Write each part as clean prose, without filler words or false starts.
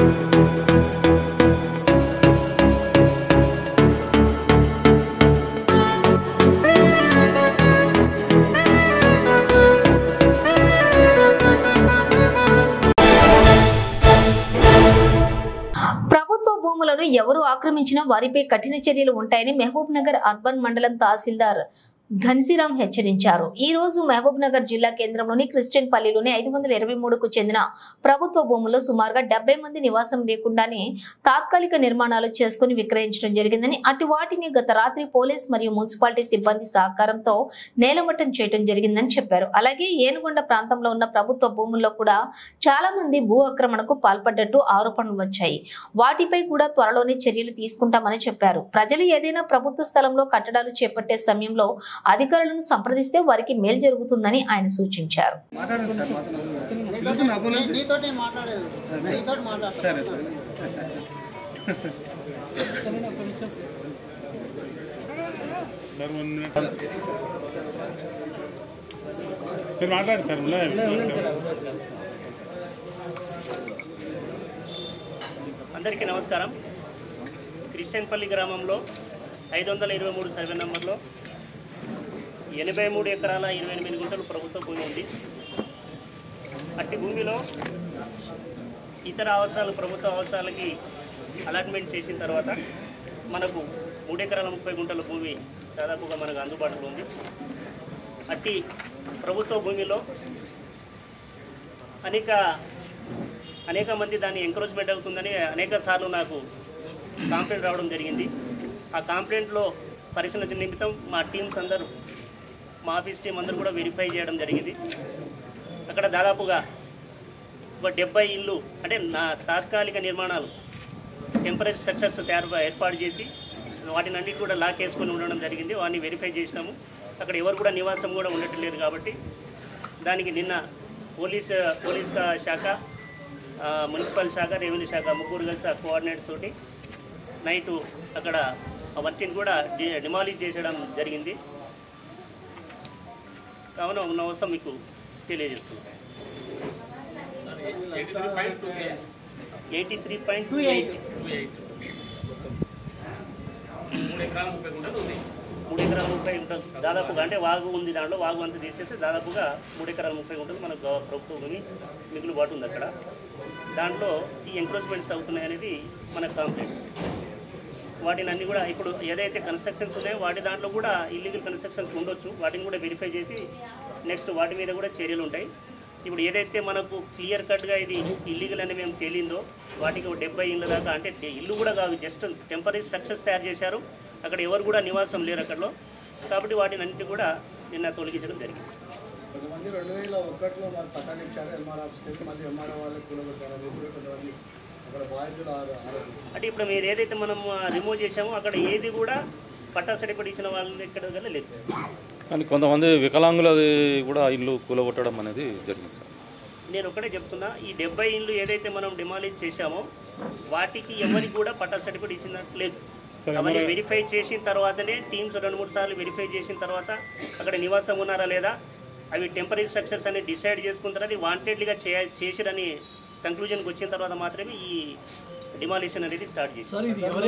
భూములను ఎవరు ఆక్రమించినా వారిపై కఠిన చర్యలు ఉంటాయని మహబూబ్ నగర్ అర్బన్ మండలం తహసీల్దార్ ఘన్సీరాం హెచ్చరించారు. ఈ రోజు మహబూబ్ నగర్ జిల్లా కేంద్రంలోని క్రిస్టియన్ పల్లిలోని 523కు చెందిన ప్రభుత్వ భూముల్లో సుమారుగా 70 మంది నివాసం లేకుండానే తాత్కాలిక నిర్మాణాలు చేసుకుని విక్రయించడం జరిగిందని, అటు వాటిని గత రాత్రి పోలీస్ మరియు మున్సిపాలిటీ సిబ్బంది సహకారంతో నేలమట్టం చేయడం జరిగిందని చెప్పారు. అలాగే ఏనుగొండ ప్రాంతంలో ఉన్న ప్రభుత్వ భూముల్లో కూడా చాలా మంది భూ ఆక్రమణకు పాల్పడ్డట్టు ఆరోపణలు వచ్చాయి. వాటిపై కూడా త్వరలోనే చర్యలు తీసుకుంటామని చెప్పారు. ప్రజలు ఏదైనా ప్రభుత్వ స్థలంలో కట్టడాలు చేపట్టే సమయంలో అధికారులను సంప్రదిస్తే వారికి మేలు జరుగుతుందని ఆయన సూచించారు. అందరికీ నమస్కారం. క్రిస్టియన్పల్లి గ్రామంలో 523 సర్వే నంబర్లో 83 ఎకరాల 28 గుంటలు ప్రభుత్వ భూమి ఉంది. అట్టి భూమిలో ఇతర అవసరాలు ప్రభుత్వ అవసరాలకి అలాట్మెంట్ చేసిన తర్వాత మనకు 3 ఎకరాల 30 గుంటల భూమి దాదాపుగా మనకు అందుబాటులో ఉంది. అట్టి ప్రభుత్వ భూమిలో అనేక మంది దాన్ని ఎంకరేజ్మెంట్ అవుతుందని అనేక సార్లు నాకు కంప్లైంట్ రావడం జరిగింది. ఆ కంప్లైంట్లో పరిశీలన నిమిత్తం మా టీమ్స్ అందరూ, మా ఆఫీస్ టీం అందరూ కూడా వెరిఫై చేయడం జరిగింది. అక్కడ దాదాపుగా ఒక 70 ఇళ్ళు అంటే తాత్కాలిక నిర్మాణాలు టెంపరీ స్ట్రక్చర్స్ ఏర్పాటు చేసి వాటిని అన్నిటి కూడా లాక్ వేసుకొని ఉండడం జరిగింది. వాటిని వెరిఫై చేసినాము. అక్కడ ఎవరు కూడా నివాసం కూడా ఉండట్లేదు. కాబట్టి దానికి నిన్న పోలీస్ శాఖ, మున్సిపల్ శాఖ, రెవెన్యూ శాఖ ముగ్గురు కలిసి కోఆర్డినేట్స్ తోటి నైటు అక్కడ వాటిని కూడా డిమాలిష్ చేసడం జరిగింది. కావున ఉన్న అవసరం మీకు తెలియజేస్తున్నాను. 83.28 3 ఎకరాల 30 గుంటలు దాదాపుగా, అంటే వాగు ఉంది, దాంట్లో వాగు అంతా తీసేస్తే దాదాపుగా 3 ఎకరాల 30 గుంటలు మనకు ప్రభుత్వ భూమి మిగులుబాటు ఉంది. అక్కడ దాంట్లో ఈ ఎంక్రోచ్మెంట్స్ అవుతున్నాయి అనేది మనకు కంప్లైంట్స్. వాటిని అన్నీ కూడా ఇప్పుడు ఏదైతే కన్స్ట్రక్షన్స్ ఉన్నాయో వాటి దాంట్లో కూడా ఇల్లీగల్ కన్స్ట్రక్షన్స్ ఉండొచ్చు. వాటిని కూడా వెరిఫై చేసి నెక్స్ట్ వాటి మీద కూడా చర్యలు ఉంటాయి. ఇప్పుడు ఏదైతే మనకు క్లియర్ కట్గా ఇది ఇల్లీగల్ అని మేము తేలిందో వాటికి 70 ఇళ్ళ దాకా, అంటే ఇల్లు కూడా కాదు, జస్ట్ టెంపరీ స్ట్రక్చర్స్ తయారు చేశారు. అక్కడ ఎవరు కూడా నివాసం లేరు అక్కడలో. కాబట్టి వాటిని అన్నింటి కూడా నిన్న తొలగించడం జరిగింది. కొంతమంది 2001లో మాకు పట్టాలు ఇచ్చారు, ఎంఆర్ ఆఫీస్కి, మళ్ళీ ఎంఆర్ వాళ్ళకి కొంతమంది అక్కడ బాధ్యతలు అంటే ఇప్పుడు మీరు ఏదైతే మనం రిమూవ్ చేసామో అక్కడ ఏది కూడా పట్టా సర్టిఫికేట్ ఇచ్చిన వాళ్ళు ఎక్కడ లేదు. కానీ కొంతమంది వికలాంగులది కూడా ఇల్లు కూలగొట్టడం అనేది జరిగింది సార్. నేను ఒకటే చెప్తున్నా, ఈ 70 ఇళ్ళు ఏదైతే మనం డిమాలిష్ చేశామో వాటికి ఎవరికి కూడా పట్టా సర్టిఫికేట్ ఇచ్చినట్టు లేదు. అవన్నీ వెరిఫై చేసిన తర్వాతనే టీమ్స్ 2-3 సార్లు వెరిఫై చేసిన తర్వాత అక్కడ నివాసం ఉన్నారా లేదా, అవి టెంపరీ స్ట్రక్చర్స్ అని డిసైడ్ చేసుకున్న తర్వాత వాంటెడ్లీగా చేసిరని కంక్లూజన్కి వచ్చిన తర్వాత మాత్రమే ఈ డిమాలిషన్ అనేది స్టార్ట్ చేశారు.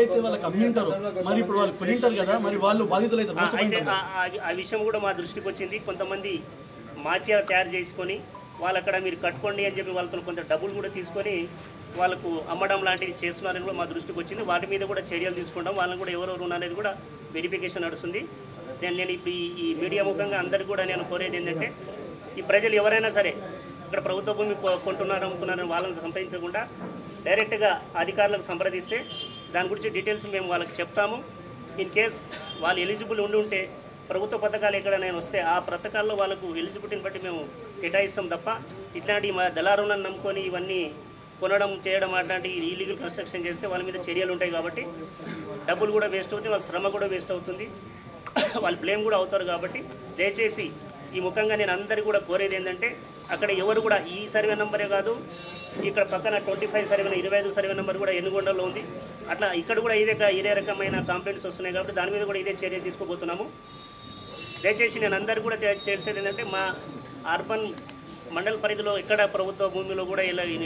అయితే ఆ విషయం కూడా మా దృష్టికి వచ్చింది. కొంతమంది మాఫియా తయారు చేసుకొని వాళ్ళు అక్కడ మీరు కట్టుకోండి అని చెప్పి వాళ్ళతో కొంత డబ్బులు కూడా తీసుకొని వాళ్ళకు అమ్మడం లాంటివి చేస్తున్నారని కూడా మా దృష్టికి వచ్చింది. వాటి మీద కూడా చర్యలు తీసుకుంటాం. వాళ్ళని కూడా ఎవరెవరు ఉన్నారనేది కూడా వెరిఫికేషన్ నడుస్తుంది. నేను ఇప్పుడు ఈ మీడియా ముఖంగా అందరికీ కూడా నేను కోరేది ఏంటంటే, ఈ ప్రజలు ఎవరైనా సరే ఇక్కడ ప్రభుత్వ భూమి కొంటున్నారు, అమ్ముతున్నారని వాళ్ళని సంప్రదించకుండా డైరెక్ట్గా అధికారులకు సంప్రదిస్తే దాని గురించి డీటెయిల్స్ మేము వాళ్ళకి చెప్తాము. ఇన్ కేస్ వాళ్ళు ఎలిజిబుల్ ఉంటే ప్రభుత్వ పథకాలు ఎక్కడైనా వస్తే ఆ పథకాల్లో వాళ్ళకు ఎలిజిబిలిటీని బట్టి మేము కేటాయిస్తాం తప్ప ఇట్లాంటి మా దళారులను నమ్ముకొని ఇవన్నీ కొనడం చేయడం అట్లాంటి ఇల్లీగల్ కన్స్ట్రక్షన్ చేస్తే వాళ్ళ మీద చర్యలు ఉంటాయి. కాబట్టి డబ్బులు కూడా వేస్ట్ అవుతుంది, వాళ్ళ శ్రమ కూడా వేస్ట్ అవుతుంది, వాళ్ళు బ్లేమ్ కూడా అవుతారు. కాబట్టి దయచేసి ఈ ముఖంగా నేను అందరికీ కూడా కోరేది ఏంటంటే, అక్కడ ఎవరు కూడా ఈ సర్వే నెంబరే కాదు, ఇక్కడ పక్కన 25 సర్వే 25 సర్వే నెంబర్ కూడా ఎన్నుగొండలో ఉంది. అట్లా ఇక్కడ కూడా ఇదే రకమైన కంప్లైంట్స్ వస్తున్నాయి. కాబట్టి దాని మీద కూడా ఇదే చర్య తీసుకోబోతున్నాము. దయచేసి నేను అందరికీ కూడా చేసేది ఏంటంటే, మా అర్బన్ మండల పరిధిలో ఎక్కడ ప్రభుత్వ భూమిలో కూడా ఇలా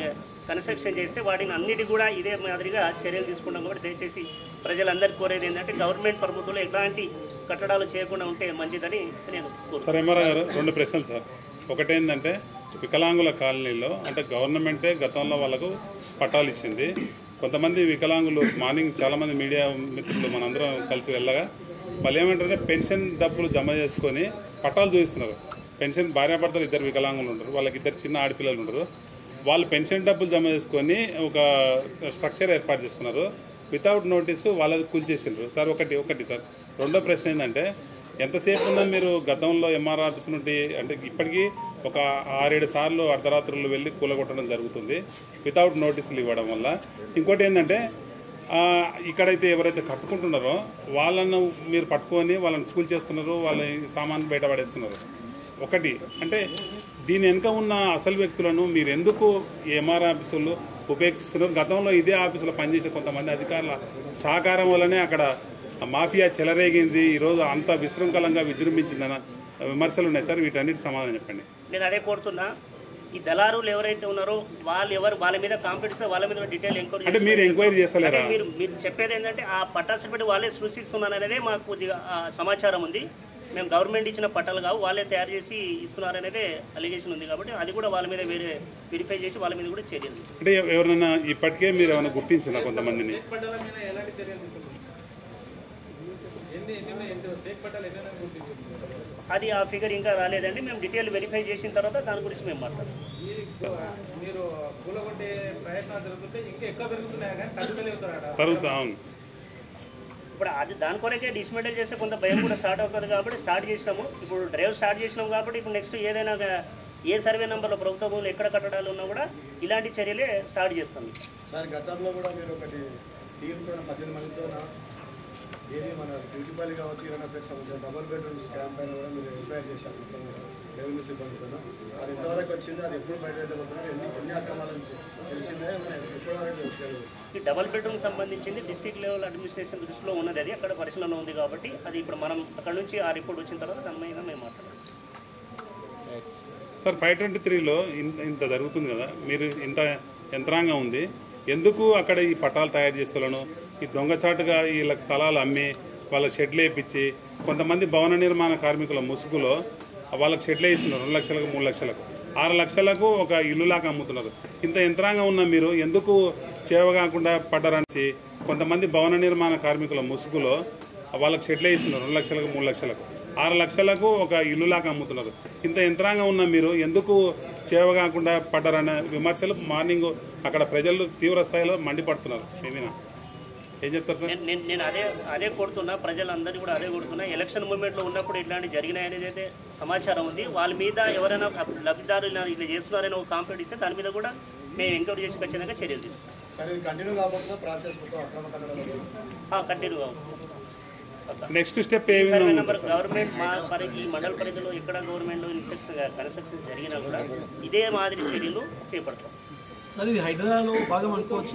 కన్స్ట్రక్షన్ చేస్తే వాటిని అన్నిటి కూడా ఇదే మాదిరిగా చర్యలు తీసుకుంటాం. కాబట్టి దయచేసి ప్రజలందరికీ కోరేది ఏంటంటే గవర్నమెంట్ ప్రభుత్వంలో ఎలాంటి కట్టడాలు చేయకుండా ఉంటే మంచిదని నేను కోరుతున్నాను. సార్ ఎంఆర్ఓ గారు 2 ప్రశ్నలు సార్. ఒకటేంటంటే వికలాంగుల కాలనీలో అంటే గవర్నమెంటే గతంలో వాళ్ళకు పట్టాలు ఇచ్చింది. కొంతమంది వికలాంగులు మార్నింగ్ చాలామంది మీడియా మిత్రులు మనందరం కలిసి వెళ్ళగా వాళ్ళు ఏమంటారంటే పెన్షన్ డబ్బులు జమ చేసుకొని పట్టాలు చూపిస్తున్నారు. పెన్షన్ భార్యాభర్తలు 2 వికలాంగులు ఉంటారు, వాళ్ళకి 2 చిన్న ఆడపిల్లలు ఉంటారు. వాళ్ళు పెన్షన్ డబ్బులు జమ చేసుకొని ఒక స్ట్రక్చర్ ఏర్పాటు చేసుకున్నారు. వితౌట్ నోటీసు వాళ్ళది కూల్చేసిండ్రు సార్. ఒకటి సార్. రెండో ప్రశ్న ఏంటంటే ఎంతసేపు ఉందా మీరు గతంలో ఎంఆర్ ఆఫీస్ నుండి అంటే ఇప్పటికీ ఒక 6-7 సార్లు అర్ధరాత్రులు వెళ్ళి కూలగొట్టడం జరుగుతుంది వితౌట్ నోటీసులు ఇవ్వడం వల్ల. ఇంకోటి ఏంటంటే ఇక్కడైతే ఎవరైతే కట్టుకుంటున్నారో వాళ్ళను మీరు పట్టుకొని వాళ్ళని కూల్చేస్తున్నారు, వాళ్ళ సామాన్ బయటపడేస్తున్నారు. ఒకటి అంటే దీని వెనుక ఉన్న అసలు వ్యక్తులను మీరు ఎందుకు ఎంఆర్ ఆఫీసులు ఉపేక్షిస్తున్నారు? గతంలో ఇదే ఆఫీసులో పనిచేసే కొంతమంది అధికారుల సహకారం వల్లనే అక్కడ మాఫియా చెలరేగింది, ఈరోజు అంత విశృంఖలంగా విజృంభించిందన్న విమర్శలు ఉన్నాయి సార్. వీటన్నిటి సమాధానం చెప్పండి. నేను అదే కోరుతున్నా, ఈ దళారులు ఎవరైతే ఉన్నారో వాళ్ళ మీద కాంపిటీషన్ వాళ్ళ మీద డీటెయిల్ ఎంక్వైరీ అంటే మీరు ఎంక్వైరీ చేస్తలేరా? మీరు చెప్పేది ఏంటంటే ఆ పట్టాలు పెట్టి వాళ్ళే సృష్టిస్తున్నారు అనేది మాకు కొద్దిగా సమాచారం ఉంది. మేము గవర్నమెంట్ ఇచ్చిన పట్టాలు కావు, వాళ్ళే తయారు చేసి ఇస్తున్నారు అనేది అలిగేషన్ ఉంది. కాబట్టి అది కూడా వాళ్ళ మీద వేరే వెరిఫై చేసి వాళ్ళ మీద కూడా చర్యలు. అంటే ఎవరైనా ఇప్పటికే మీరు ఏమైనా గుర్తించిన కొంతమందిని? అది ఆ ఫిగర్ ఇంకా రాలేదండి. మేము డీటెయిల్ వెరిఫై చేసిన తర్వాత దాని గురించి మేము మాట్లాడతాం. మీరు కూలగొట్టే ప్రయత్నాలు జరుగుతుంటే ఇంకా ఎక్కువ పెరుగుతున్నాయి కానీ తరుగుతా. అవును, ఇప్పుడు అది దాని కొరకే డిస్మెంటల్ చేస్తే కొంత భయం కూడా స్టార్ట్ అవుతుంది కాబట్టి స్టార్ట్ చేసినాము. ఇప్పుడు డ్రైవ్ స్టార్ట్ చేసినాము కాబట్టి ఇప్పుడు నెక్స్ట్ ఏదైనా ఏ సర్వే నెంబర్లో ప్రభుత్వ భూములు ఎక్కడ కట్టడాలు ఉన్నా కూడా ఇలాంటి చర్యలే స్టార్ట్ చేస్తాం. సార్ గతంలో కూడా మీరు ఒకటి టీంతో 18 మందితో ఏది మన బ్యూటీపల్లి కావచ్చు ఇరానపేట సంబంధించిన డబుల్ బెడ్రూమ్ స్కామ్ పైన కూడా మీరు ఎంక్వైరీ చేశారు మొత్తం కూడా రెవెన్యూ సిబ్బందితో. అది ఎంతవరకు వచ్చింది, అది ఎప్పుడు బయటపెట్టబోతున్నారు, ఎన్ని అక్రమాలు తెలిసిందే ఎప్పటివరకు వచ్చారు? ఈ డబుల్ బెడ్రూమ్ సంబంధించింది డిస్ట్రిక్ట్ లెవెల్ అడ్మినిస్ట్రేషన్ దృష్టిలో ఉన్నది. అది అక్కడ పరిశీలన ఉంది కాబట్టి అది ఇప్పుడు మనం అక్కడ నుంచి ఆ రిపోర్ట్ వచ్చిన తర్వాత దాని మీద మేము మాట్లాడాలి. సార్ 523లో ఇంత జరుగుతుంది కదా, మీరు ఇంత యంత్రాంగం ఉంది, ఎందుకు అక్కడ ఈ పట్టాలు తయారు చేస్తున్నాను? ఈ దొంగచాటుగా వీళ్ళకి స్థలాలు అమ్మి వాళ్ళ షెడ్లు వేయించి కొంతమంది భవన నిర్మాణ కార్మికుల ముసుగులో వాళ్ళకి షెడ్లు వేస్తున్నారు 2 లక్షలకు 3 లక్షలకు 6 లక్షలకు ఒక ఇల్లులాగా అమ్ముతున్నారు. ఇంత యంత్రాంగం ఉన్న మీరు ఎందుకు చేవగాకుండా పడ్డారని కొంతమంది భవన నిర్మాణ కార్మికుల ముసుగులో వాళ్ళకి షెడ్లు వేస్తున్నారు 2 లక్షలకు 3 లక్షలకు 6 లక్షలకు ఒక ఇల్లులాగా అమ్ముతున్నారు. ఇంత యంత్రాంగం ఉన్న మీరు ఎందుకు చేవగాకుండా పడ్డారనే విమర్శలు మార్నింగ్ అక్కడ ప్రజలు తీవ్ర స్థాయిలో మండిపడుతున్నారు. మేమేనా ఏం చెప్తారు సార్? నేను అదే కొడుతున్నా, ప్రజలందరినీ కూడా అదే కొడుతున్నా. ఎలక్షన్ మూమెంట్లో ఉన్నప్పుడు ఇట్లాంటి జరిగినాయనేది అయితే సమాచారం ఉంది. వాళ్ళ మీద ఎవరైనా లబ్ధిదారులు ఇలా చేస్తున్నారని ఒక కంప్లైంట్ ఇస్తే దాని మీద కూడా మేము ఎంక్వైరీ చేసి ఖచ్చితంగా చర్యలు తీసుకుంటాం. కంటిన్యూ నెక్స్ట్ స్టెప్ గవర్నమెంట్ ఈ మండల పరిధిలో ఎక్కడ గవర్నమెంట్ కన్స్ట్రక్షన్ జరిగినా కూడా ఇదే మాదిరి చర్యలు చేపడతాం. సార్ ఇది హైడ్రాలో భాగం అనుకోవచ్చు.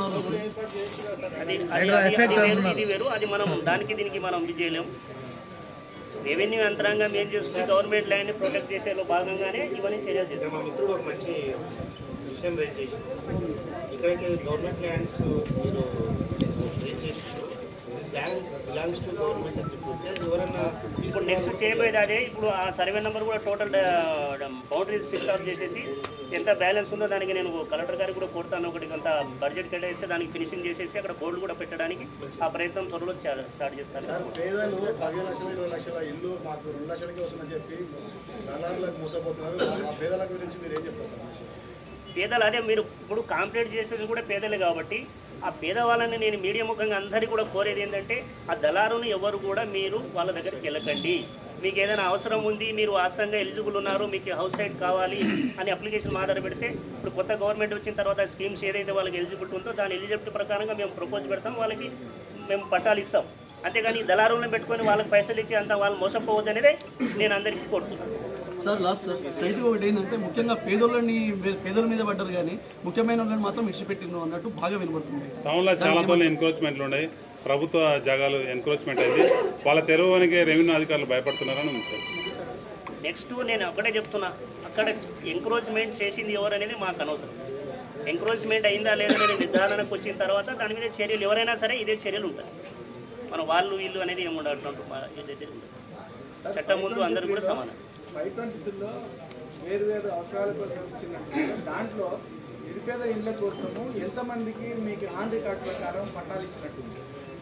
ఇది వేరు, అది మనం దానికి దీనికి మనం ఇది చేయలేము. రెవెన్యూ యంత్రాంగం ఏం చేస్తుంది, గవర్నమెంట్ ల్యాండ్ని ప్రొటెక్ట్ చేసేలో భాగంగానే ఇవన్నీ చర్యలు చేస్తాం. మా మిత్రుడు ఒక మంచి విషయం రైజ్ చేసి ఇక్కడైతే గవర్నమెంట్ ల్యాండ్స్ మీరు రైజ్ చేసినారు, ల్యాండ్ బిలాంగ్స్ టు గవర్నమెంట్ అని చెప్పి ఎవరన్నా ఇప్పుడు నెక్స్ట్ చేయబోయేది అదే. ఇప్పుడు ఆ సర్వే నెంబర్ కూడా టోటల్ బౌండరీస్ ఫిక్స్ అవుట్ చేసేసి ఎంత బ్యాలెన్స్ ఉందో దానికి నేను కలెక్టర్ గారికి కూడా కొడతాను. ఒకటి కొంత బడ్జెట్ కేటాయిస్తే దానికి ఫినిషింగ్ చేసేసి అక్కడ బోర్డు కూడా పెట్టడానికి ఆ ప్రయత్నం త్వరలో స్టార్ట్ చేస్తాను. సార్ పేదలు 15 లక్షలు 20 లక్షల ఇల్లు మాకు 2 లక్షలకే వస్తుందని చెప్పి దళారులకు మోసపోతున్నారు. ఆ పేదల గురించి మీరు ఏం చెప్తారు సార్? పేదలు అదే మీరు ఇప్పుడు కాంప్లీట్ చేసేది కూడా పేదలే కాబట్టి ఆ పేదవాళ్ళని నేను మీడియా ముఖంగా అందరికీ కూడా కోరేది ఏంటంటే ఆ దళారును ఎవరు కూడా మీరు వాళ్ళ దగ్గరికి వెళ్ళకండి. మీకు ఏదైనా అవసరం ఉంది, మీరు వాస్తవంగా ఎలిజిబుల్ ఉన్నారు, మీకు హౌస్ సైట్ కావాలి అని అప్లికేషన్ ఆధార పెడితే ఇప్పుడు కొత్త గవర్నమెంట్ వచ్చిన తర్వాత స్కీమ్స్ ఏదైతే వాళ్ళకి ఎలిజిబిలిటీ ఉందో దాని ఎలిజిబిలిటీ ప్రకారంగా మేము ప్రపోజ్ పెడతాం, వాళ్ళకి మేము పట్టాలు ఇస్తాం. అంతేగాని దళారులను పెట్టుకొని వాళ్ళకి పైసలు ఇచ్చి అంతా వాళ్ళు మోసపోవద్దు అనేది నేను అందరికీ కోరుతున్నాను. సార్ లాస్ట్ సార్ స్ట్రైట్గా ఒకటి ఏంటంటే ముఖ్యంగా పేదల మీద పడ్డారు కానీ ముఖ్యమైన వాళ్ళని మాత్రం విడిచిపెట్టిండ్రు అన్నట్టు బాగా వినపడుతుంది. టౌన్లో చాలా తోళ్ళు ఎన్క్రోచ్మెంట్లు ఉన్నాయి, ప్రభుత్వ జాగాలు ఎన్క్రోచ్మెంట్ అయింది, వాళ్ళ తెరవడానికి రెవెన్యూ అధికారులు భయపడుతున్నారని ఉంది సార్. నెక్స్ట్ నేను ఒకటే చెప్తున్నా, అక్కడ ఎంక్రోచ్మెంట్ చేసింది ఎవరు అనేది మాకు అనవసరం. ఎంక్రోచ్మెంట్ అయిందా లేదా అనేది నిర్ధారణకు వచ్చిన తర్వాత దాని మీద చర్యలు ఎవరైనా సరే ఇదే చర్యలు ఉంటాయి. మన వాళ్ళు వీళ్ళు అనేది ఏమి ఉండదు. చట్టం ముందు అందరూ కూడా సమానం. 523లో వేరు అవసరాల కోసం ఇచ్చినట్టు దాంట్లో నిరుపేద ఇళ్ల కోసము ఎంతమందికి మీకు ఆన్ రికార్డ్ ప్రకారం పట్టాలు ఇచ్చినట్టుంది?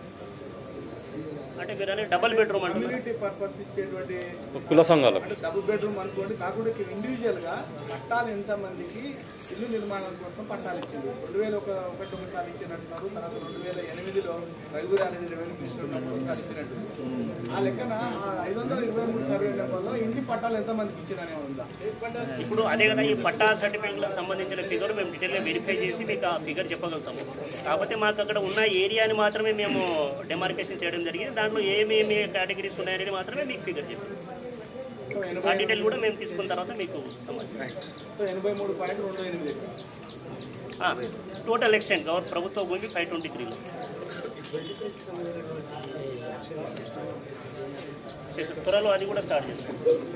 అంటే మీరు అనేది డబుల్ బెడ్రూమ్ అంటే కమ్యూనిటీ పర్పస్ ఇచ్చేటువంటి కుల సంఘాలు అంటే డబుల్ బెడ్రూమ్ అనుకోండి, కాకుండా ఇండివిజువల్గా పట్టాలు ఎంతమందికి ఇల్లు నిర్మాణం కోసం పట్టాలు ఇచ్చింది? 2001 ఒకసారి ఇచ్చినట్టున్నారు, తర్వాత 2008లో రఘువీరారెడ్డి రెవెన్యూ మినిస్టర్ ఒకసారి ఇచ్చినట్టు. ఆ లెక్కన 523 సర్వే నెంబర్లో ఇంటి పట్టాలు ఎంతమందికి ఇచ్చిననే ఉందా? ఇప్పుడు అదే కదా ఈ పట్టా సర్టిఫికేట్లకు సంబంధించిన ఫిగర్ మేము డీటెయిల్గా వెరిఫై చేసి మీకు ఆ ఫిగర్ చెప్పగలుగుతాము. కాకపోతే మాకు అక్కడ ఉన్న ఏరియాని మాత్రమే మేము డెమార్కేషన్ చేయడం జరిగింది. దాంట్లో ఏమేమి కేటగిరీస్ ఉన్నాయనేది మాత్రమే మీకు ఫిగర్ చెప్పాము. ఆ డీటెయిల్ కూడా మేము తీసుకున్న తర్వాత మీకు సమాచారం. 83.28 టోటల్ ఎక్స్టెంట్ ప్రభుత్వ భూమి 523లో త్వరలో అది కూడా స్టార్ట్ చేస్తాం.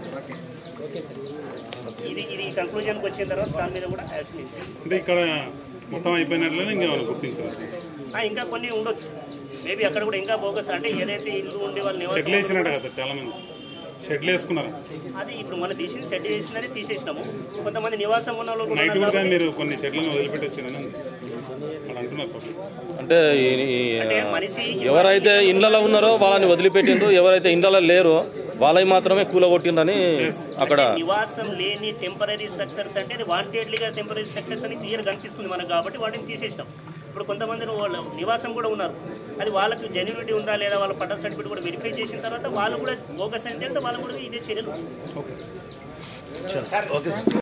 ఇది కంక్లూజన్కి వచ్చిన తర్వాత దాని మీద కూడా యాక్షన్ ఇచ్చాం. అంటే ఇక్కడ మొత్తం అయిపోయినట్లనే ఇంకేమైనా గుర్తించాలి? ఇంకా కొన్ని ఉండొచ్చు మేబీ అక్కడ కూడా ఇంకా బోగస్ అంటే ఏదైతే ఇల్లు ఉండి వాళ్ళు షెడ్లు వేసినట్టు కదా సార్, చాలా మంది షెడ్లు వేసుకున్నారు. అది ఇప్పుడు మనం తీసి సెట్ చేసినది తీసేసినాము. కొంతమంది నివాసం ఉన్న వాళ్ళు కూడా నైట్ ఉన్నారు కూడా కాబట్టి మీరు కొన్ని షెడ్లను వదిలిపెట్టి వచ్చిందని వాళ్ళు అంటున్నారు. అంటే అంటే మనిషి ఎవరైతే ఇండ్లలో ఉన్నారో వాళ్ళని వదిలిపెట్టిండ్రు, ఎవరైతే ఇండ్లలో లేరో వాళ్ళవి మాత్రమే కూలగొట్టిండ్రని అక్కడ నివాసం లేని టెంపరీ స్ట్రక్చర్స్ అంటే అది వాంటెడ్లీగా టెంపరీ స్ట్రక్చర్స్ అని క్లియర్ కనిపిస్తుంది మనకు, కాబట్టి వాటిని తీసేసినాం. ఇప్పుడు కొంతమంది వాళ్ళ నివాసం కూడా ఉన్నారు, అది వాళ్ళకు జెన్యూనిటీ ఉందా లేదా వాళ్ళ పట్టా సర్టిఫికేట్ కూడా వెరిఫై చేసిన తర్వాత వాళ్ళు కూడా బోగస్ అంటే వాళ్ళు కూడా ఇదే చర్యలు.